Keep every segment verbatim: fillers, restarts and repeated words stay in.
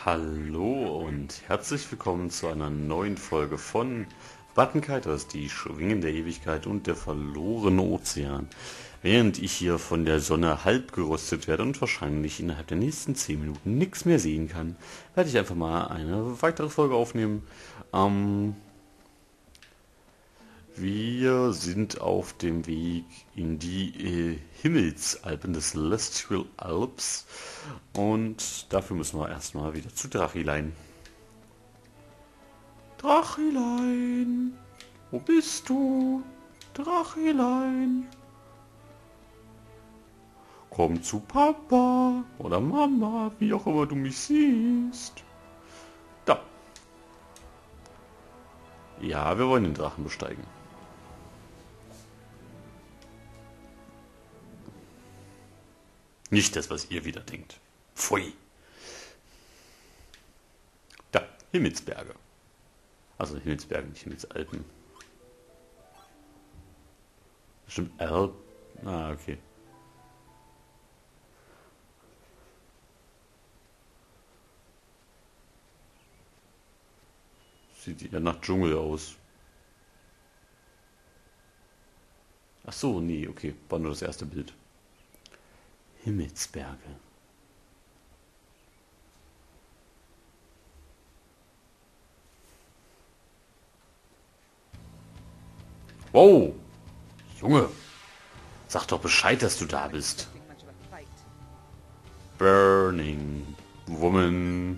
Hallo und herzlich willkommen zu einer neuen Folge von Button Kiters, die Schwingen der Ewigkeit und der verlorene Ozean. Während ich hier von der Sonne halb geröstet werde und wahrscheinlich innerhalb der nächsten zehn Minuten nichts mehr sehen kann, werde ich einfach mal eine weitere Folge aufnehmen. Ähm, wir sind auf dem Weg in die äh, Himmelsalpen des Celestial Alps und dafür müssen wir erstmal wieder zu Drachilein. Drachilein, wo bist du? Drachilein. Komm zu Papa oder Mama, wie auch immer du mich siehst. Da. Ja, wir wollen den Drachen besteigen. Nicht das, was ihr wieder denkt. Pfui. Da, Himmelsberge. Also Himmelsberge, nicht Himmelsalpen. Stimmt, Alp. Ah, okay. Sieht ja nach Dschungel aus. Ach so, nee, okay. War nur das erste Bild. Himmelsberge. Wow! Junge! Sag doch Bescheid, dass du da bist. Burning Woman.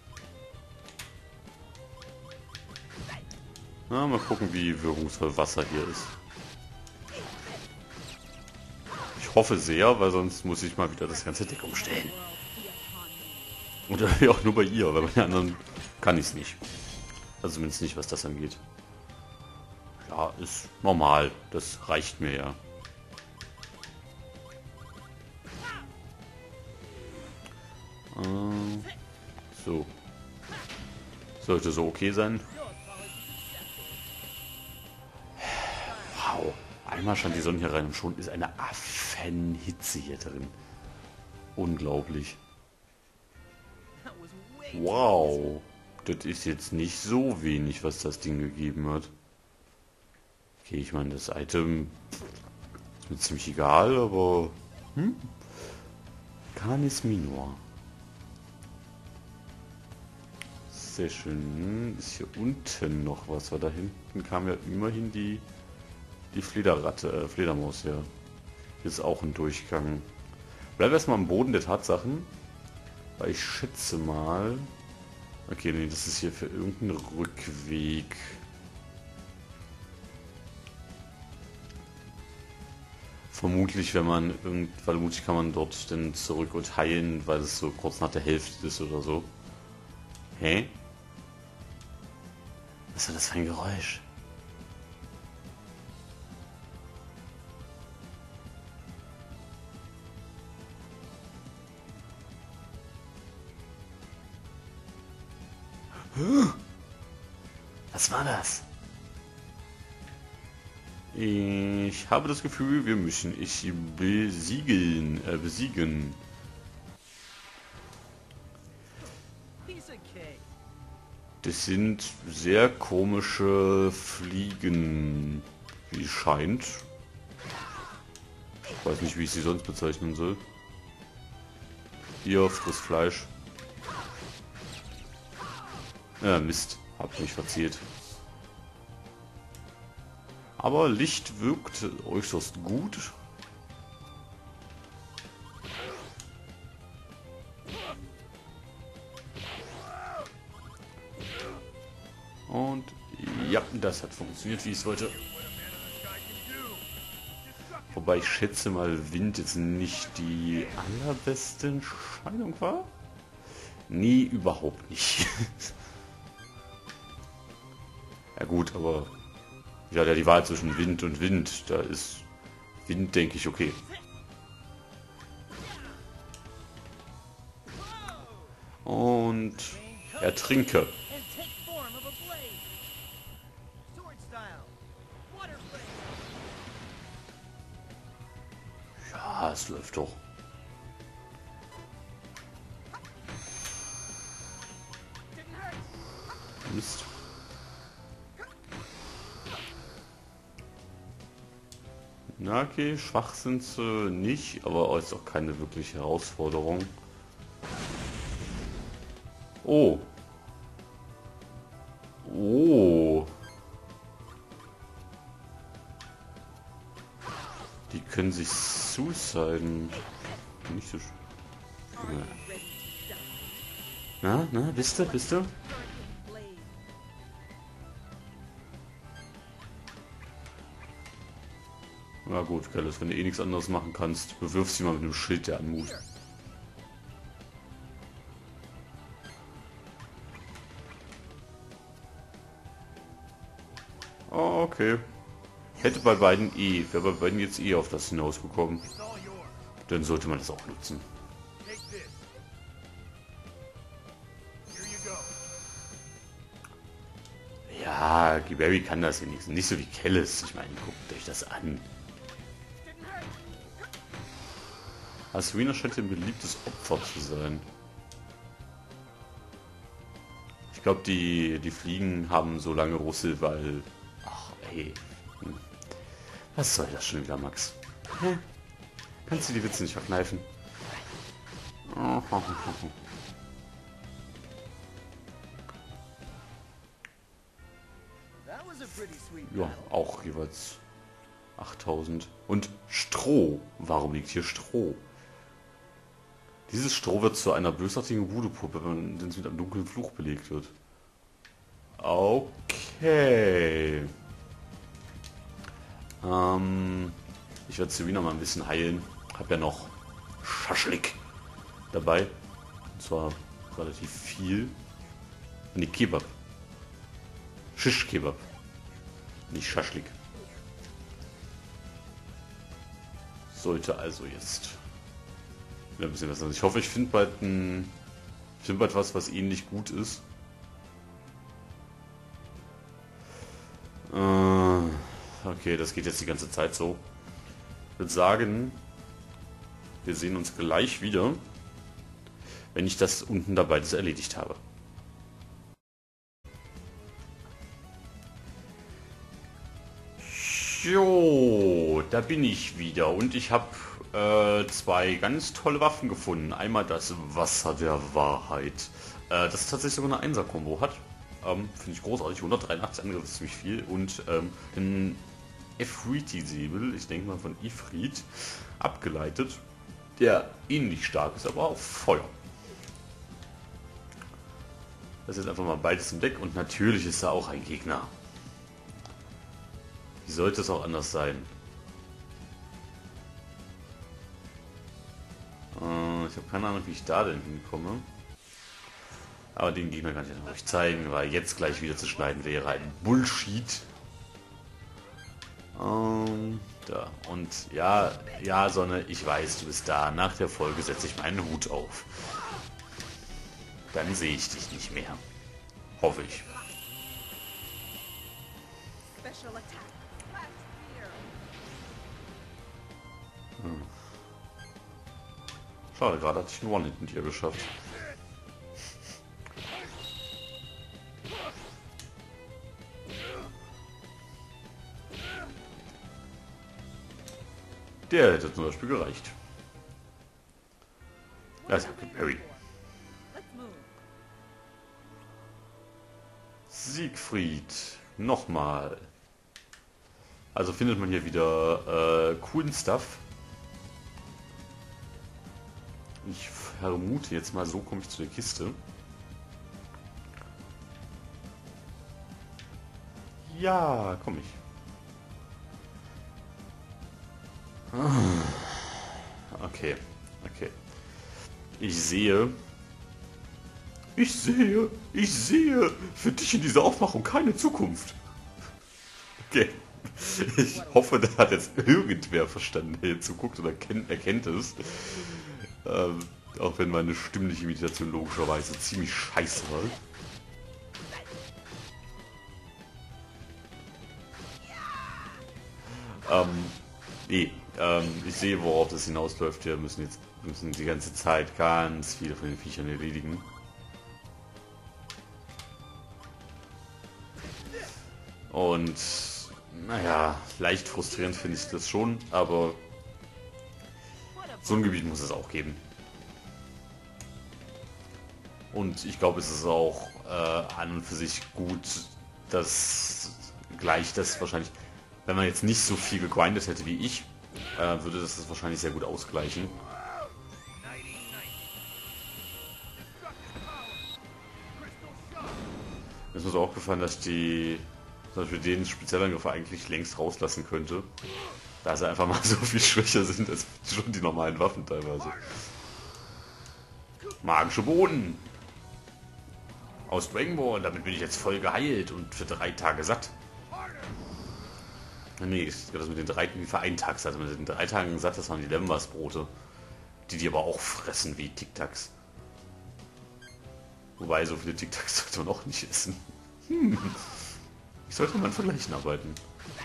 Na, mal gucken, wie wirkungsvoll Wasser hier ist. Ich hoffe sehr, weil sonst muss ich mal wieder das ganze Deck umstellen. Oder ja auch nur bei ihr, weil bei den anderen kann ich es nicht. Also zumindest nicht, was das angeht. Ja, ist normal. Das reicht mir ja. Ähm, so. Sollte so okay sein. Wow. Einmal scheint die Sonne hier rein und schon ist eine Affenhitze hier drin. Unglaublich. Wow. Das ist jetzt nicht so wenig, was das Ding gegeben hat. Okay, ich meine, das Item ist mir ziemlich egal, aber... Hm? Canis Minor. Sehr schön. Ist hier unten noch was? Weil da hinten kam ja immerhin die, die Flederratte, äh, Fledermaus her. Hier ist auch ein Durchgang. Bleib erstmal am Boden der Tatsachen. Weil ich schätze mal... Okay, nee, das ist hier für irgendeinen Rückweg. Vermutlich, wenn man irgend, vermutlich kann man dort dann zurück und heilen, weil es so kurz nach der Hälfte ist oder so. Hä? Was war das für ein Geräusch? Was war das? Ich habe das Gefühl, wir müssen es besiegeln, äh, besiegen. Das sind sehr komische Fliegen, wie es scheint. Ich weiß nicht, wie ich sie sonst bezeichnen soll. Hier, frisst Fleisch. Ja, Mist, hab mich verzählt. Aber Licht wirkt äußerst gut. Und ja, das hat funktioniert, wie ich es wollte. Wobei ich schätze mal, Wind jetzt nicht die allerbeste Entscheidung war. Nee, überhaupt nicht. Ja gut, aber ich hatte ja die Wahl zwischen Wind und Wind. Da ist Wind, denke ich, okay. Und ertrinke. Ja, es läuft doch. Mist. Na okay, schwach sind sie nicht, aber ist auch keine wirkliche Herausforderung. Oh. Oh. Die können sich suiciden. Nicht so schön. Na, na, bist du, bist du? Na gut, Kellis, wenn du eh nichts anderes machen kannst, bewirf sie mal mit einem Schild der Anmut. Oh, okay. Hätte bei beiden eh, wäre bei beiden jetzt eh auf das hinausgekommen. Dann sollte man das auch nutzen. Ja, Giberi kann das wenigstens. Nicht so wie Kellis. Ich meine, guckt euch das an. Aswina scheint ein beliebtes Opfer zu sein. Ich glaube, die, die Fliegen haben so lange Rüssel, weil... Ach, ey. Hm. Was soll das schon wieder, Max? Hä? Kannst du die Witze nicht verkneifen? Oh, oh, oh, oh. Ja, auch jeweils achttausend. Und Stroh. Warum liegt hier Stroh? Dieses Stroh wird zu einer bösartigen Voodoo-Puppe, wenn es mit einem dunklen Fluch belegt wird. Okay. Ähm, ich werde Serena mal ein bisschen heilen. Hab ja noch Schaschlik dabei. Und zwar relativ viel. Ne, Kebab. Shish-Kebab. Nicht Schaschlik. Sollte also jetzt ein bisschen besser. Ich hoffe, ich finde bald ein, ich finde bald was, was ähnlich gut ist. Äh, okay, das geht jetzt die ganze Zeit so. Ich würde sagen, wir sehen uns gleich wieder, wenn ich das unten dabei das erledigt habe. Jo, da bin ich wieder und ich habe äh, zwei ganz tolle Waffen gefunden. Einmal das Wasser der Wahrheit, äh, das tatsächlich sogar eine Einser-Kombo hat. Ähm, Finde ich großartig, hundertdreiundachtzig Angriff ist ziemlich viel. Und ähm, den Ifriti-Säbel, ich denke mal von Ifrit, abgeleitet, der ähnlich stark ist, aber auf Feuer. Das ist jetzt einfach mal beides im Deck und natürlich ist da auch ein Gegner. Wie sollte es auch anders sein? Äh, ich habe keine Ahnung, wie ich da denn hinkomme. Aber den Gegner kann ich euch nicht zeigen, weil jetzt gleich wieder zu schneiden wäre ein Bullshit. Ähm, da. Und ja, ja, Sonne, ich weiß, du bist da. Nach der Folge setze ich meinen Hut auf. Dann sehe ich dich nicht mehr. Hoffe ich. Hm. Schade, gerade hatte ich einen One-Hit mit ihr geschafft. Der hätte zum Beispiel gereicht. Das hat Harry. Siegfried. Nochmal. Also findet man hier wieder äh, coolen Stuff. Ich vermute jetzt mal, so komme ich zu der Kiste. Ja, komme ich. Okay, okay. Ich sehe. Ich sehe, ich sehe für dich in dieser Aufmachung keine Zukunft. Okay. Ich hoffe, da hat jetzt irgendwer verstanden, der hier zuguckt oder kennt, erkennt es. Ähm, auch wenn meine stimmliche Imitation logischerweise ziemlich scheiße war. Ähm, nee, ähm, ich sehe, worauf das hinausläuft. Wir müssen jetzt müssen die ganze Zeit ganz viele von den Viechern erledigen. Und naja, leicht frustrierend finde ich das schon, aber so ein Gebiet muss es auch geben. Und ich glaube, es ist auch äh, an und für sich gut, dass gleich das wahrscheinlich, wenn man jetzt nicht so viel gegrindet hätte wie ich, äh, würde das das wahrscheinlich sehr gut ausgleichen. Mir ist mir so aufgefallen, dass ich die, zum Beispiel den Spezialangriff eigentlich längst rauslassen könnte, da sie einfach mal so viel schwächer sind als schon die normalen Waffen teilweise. Magische Boden! Aus Dragon Ball, damit bin ich jetzt voll geheilt und für drei Tage satt. Nee, das mit den drei, für einen Tag satt. Mit den drei Tagen satt, das waren die Lembas-Brote. Die die aber auch fressen wie Tic-Tacs. Wobei, so viele Tic-Tacs sollte man auch nicht essen. Hm. Ich sollte mal an Vergleichen arbeiten.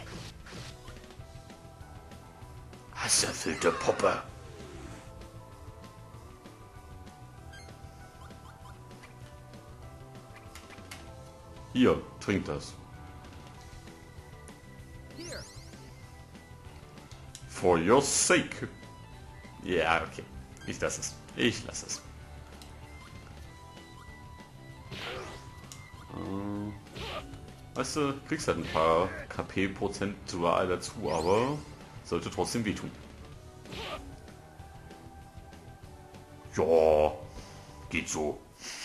Hasserfüllte Puppe. Hier, trink das. For your sake. Ja, okay. Ich lasse es. Ich lasse es. Äh, weißt du, kriegst halt ein paar K P-Prozent Wahl dazu, aber sollte trotzdem wehtun. Ja, geht so.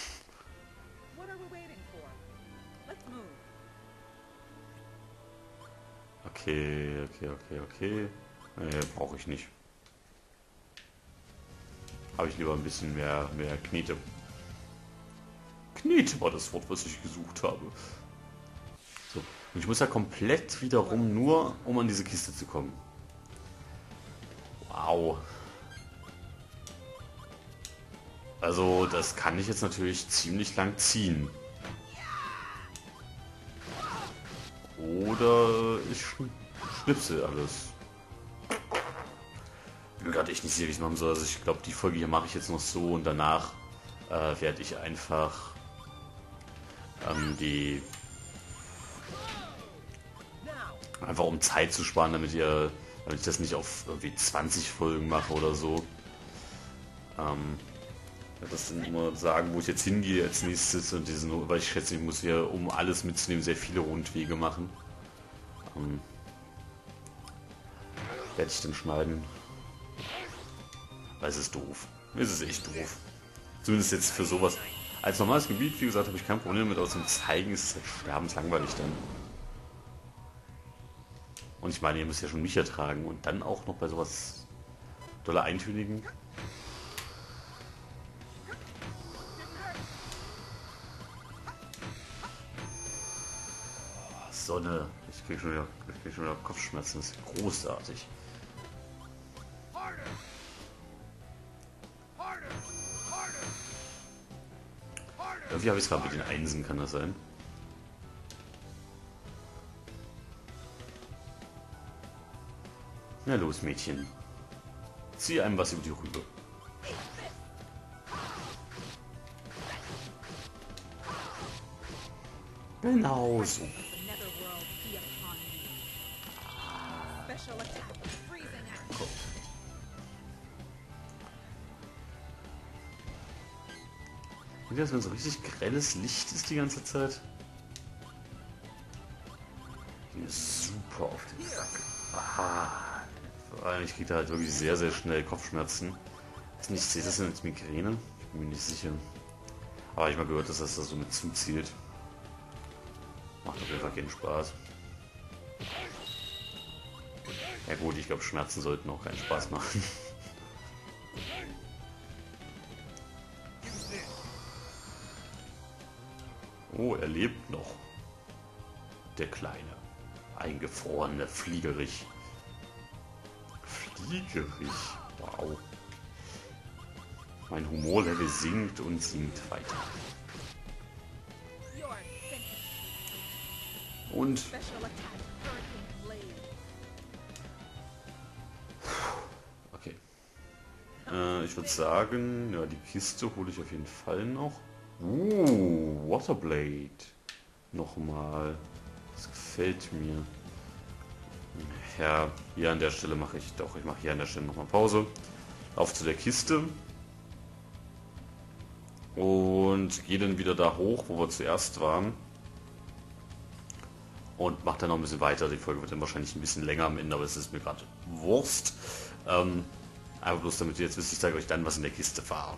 Okay, okay, okay, okay. Nee, brauche ich nicht. Habe ich lieber ein bisschen mehr, mehr Knete. Knete war das Wort, was ich gesucht habe. So. Und ich muss ja komplett wiederum nur, um an diese Kiste zu kommen. Wow. Also, das kann ich jetzt natürlich ziemlich lang ziehen. Oder ich schnipsel alles. Ich bin gerade echt nicht sicher, wie ich es machen soll. Also ich glaube, die Folge hier mache ich jetzt noch so und danach äh, werde ich einfach ähm, die... Einfach um Zeit zu sparen, damit ihr, damit ich das nicht auf irgendwie zwanzig Folgen mache oder so. Ähm, das dann immer sagen, wo ich jetzt hingehe als nächstes und diesen, weil ich schätze, ich muss hier, um alles mitzunehmen, sehr viele Rundwege machen. Ähm, werde ich dann schneiden. Weil es ist doof. Es ist echt doof. Zumindest jetzt für sowas. Als normales Gebiet, wie gesagt, habe ich kein Problem mit. Aus dem Zeigen ist es halt sterbenslangweilig dann. Und ich meine, ihr müsst ja schon mich ertragen. Und dann auch noch bei sowas dolle eintönigen. Sonne. Ich kriege schon, krieg schon wieder Kopfschmerzen. Das ist großartig. Irgendwie habe ich es gerade mit den Einsen, kann das sein? Na los, Mädchen. Zieh einem was über die Rübe. Genau so. Und jetzt, wenn so richtig grelles Licht ist die ganze Zeit. Die ist super auf den Sack. Ah, vor allem, ich kriege da halt wirklich sehr, sehr schnell Kopfschmerzen. Ich sehe das denn als Migräne? Ich bin mir nicht sicher. Aber ich habe mal gehört, dass das da so mit zuzielt. Macht auf jeden Fall keinen Spaß. Ja gut, ich glaube, Schmerzen sollten auch keinen Spaß machen. Oh, er lebt noch. Der kleine, eingefrorene Fliegerich. Fliegerich? Wow. Mein Humorlevel sinkt und sinkt weiter. Und... Okay. Äh, ich würde sagen, ja, die Kiste hole ich auf jeden Fall noch. Uh, Waterblade. Nochmal. Das gefällt mir. Ja, hier an der Stelle mache ich doch, ich mache hier an der Stelle nochmal Pause. Auf zu der Kiste. Und gehe dann wieder da hoch, wo wir zuerst waren. Und mache dann noch ein bisschen weiter. Die Folge wird dann wahrscheinlich ein bisschen länger am Ende, aber es ist mir gerade Wurst. Ähm, einfach bloß damit ihr jetzt wisst, ich zeige euch dann, was in der Kiste war.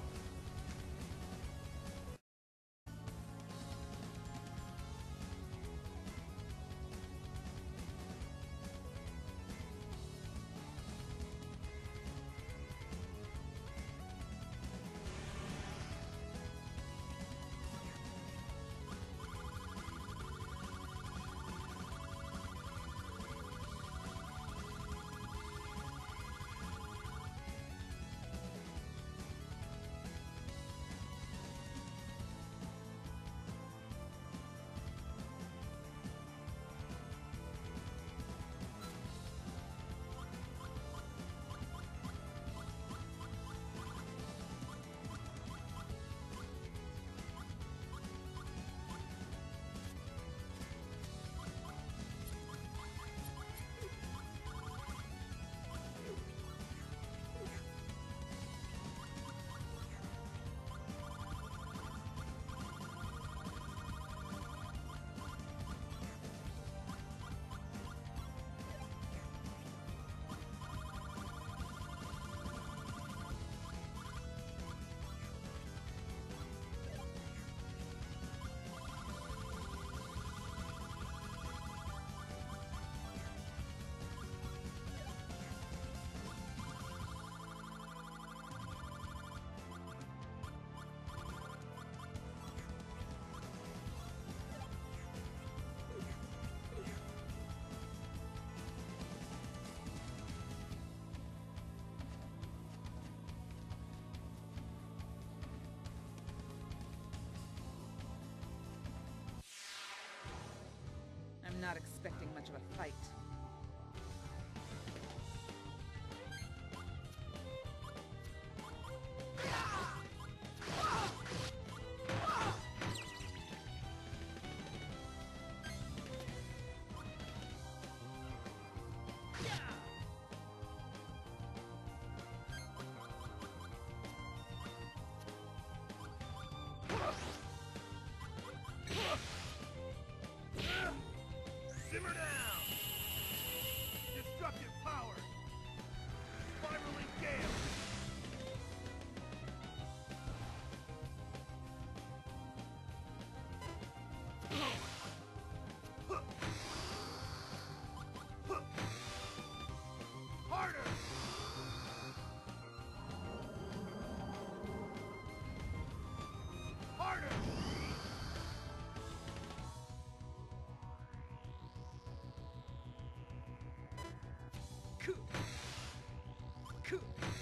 I'm not expecting much of a fight. Simmer down! Destructive power! Spiraling gale! Harder! Harder! Coup. Coup.